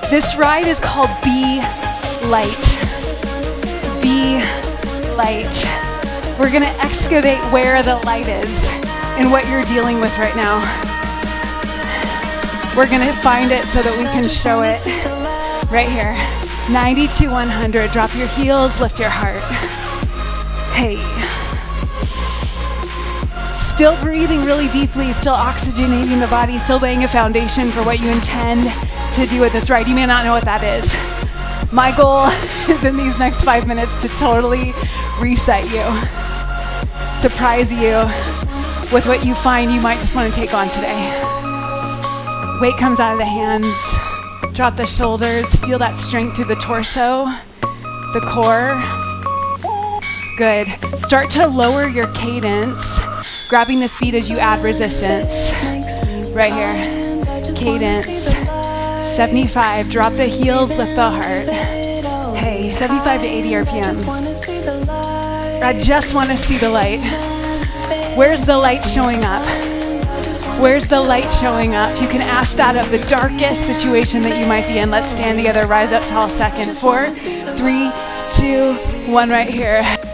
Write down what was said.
This ride is called Be Light. Be Light. We're gonna excavate where the light is and what you're dealing with right now. We're gonna find it so that we can show it right here. 90 to 100, drop your heels, lift your heart. Hey. Still breathing really deeply, still oxygenating the body, still laying a foundation for what you intend to do with this ride. You may not know what that is. My goal is in these next 5 minutes to totally reset you, surprise you with what you find you might just want to take on today. Weight comes out of the hands, drop the shoulders, feel that strength through the torso, the core. Good. Start to lower your cadence, grabbing this feet as you add resistance. Right here. Cadence. 75. Drop the heels, lift the heart. Hey, 75 to 80 RPM. I just want to see the light. Where's the light showing up? Where's the light showing up? You can ask that of the darkest situation that you might be in. Let's stand together, rise up tall, second. 4, 3, 2, 1 right here.